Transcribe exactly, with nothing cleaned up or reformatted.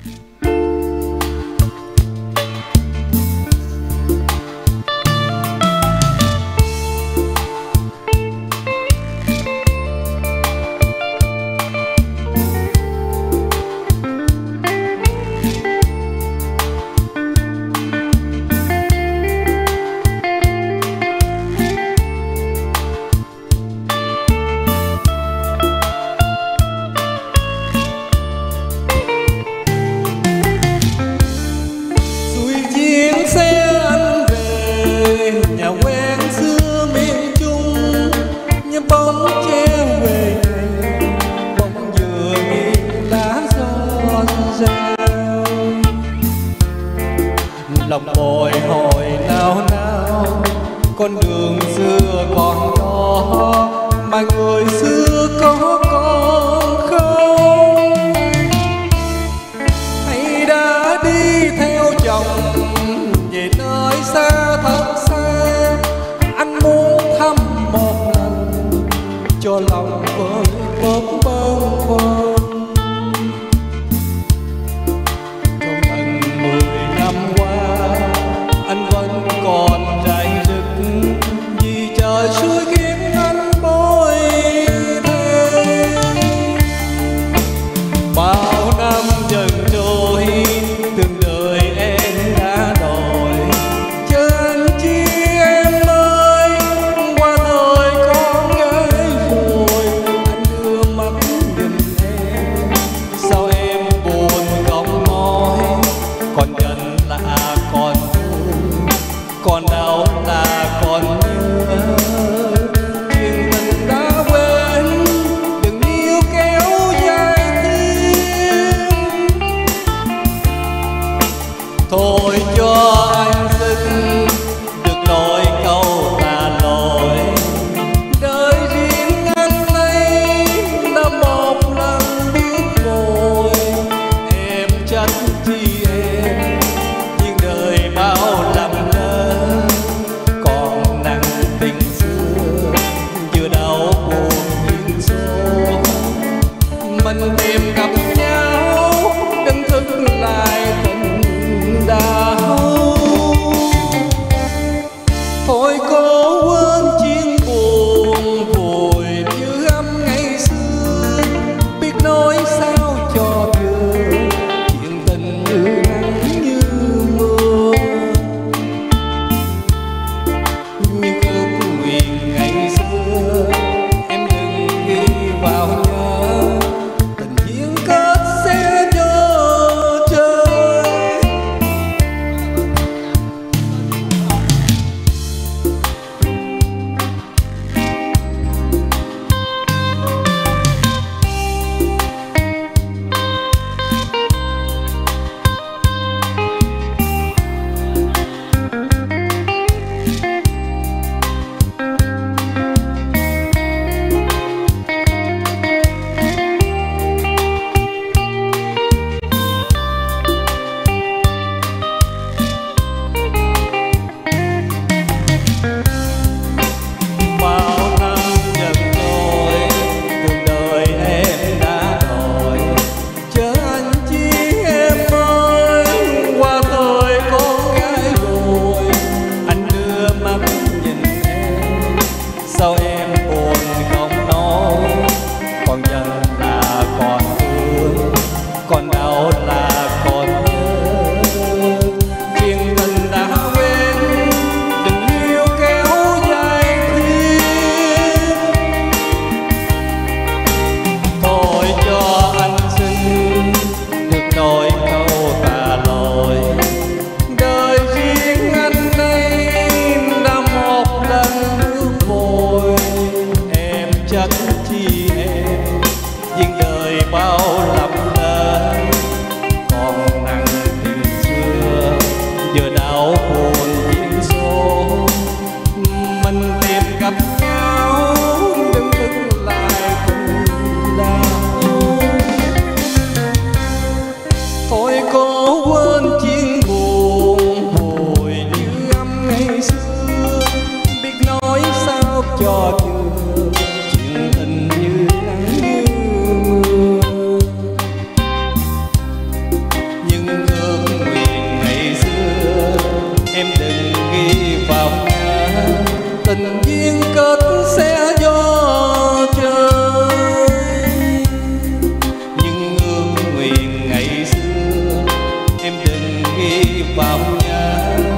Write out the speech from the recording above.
lòng bồi hồi nao nao, con đường xưa còn đó mà người xưa có còn không? Hay đã đi theo chồng về nơi xa thật xa, anh muốn thăm một lần cho lòng vơi bớt bâng khuâng. Còn đau là còn nhớ, chuyện tình đã quên, đừng níu kéo dài thêm. Thôi cho anh xin được nói câu tà lỗi, đời riêng anh ấy đã một lần biết rồi. Em trách chi em, nhưng đời bao lầm mình tìm gặp nhau, đừng thức lại tình đau. Thôi cố quên chuyện buồn vùi như âm ngày xưa, biết nói sao cho vừa chuyện tình như nắng như mưa. Nhưng ước nguyện ngày xưa em đừng ghi vào nhớ. Sao em buồn không nói, còn giận là còn thương, còn đau là còn nhớ. Chuyện tình đã quên, đừng níu kéo dài thêm. Thôi cho anh xin được nói câu tà lỗi, đời riêng anh đây đã một lần chắc chi em, nhưng đời bao lầm lỡ còn nặng tình xưa, giờ đau buồn duyên số. Mình tìm gặp nhau, đừng thức lại tình đau. Thôi cố quên chuyện buồn vùi như âm ngày xưa, biết nói sao cho vừa tình như nắng như mưa. vào nhà.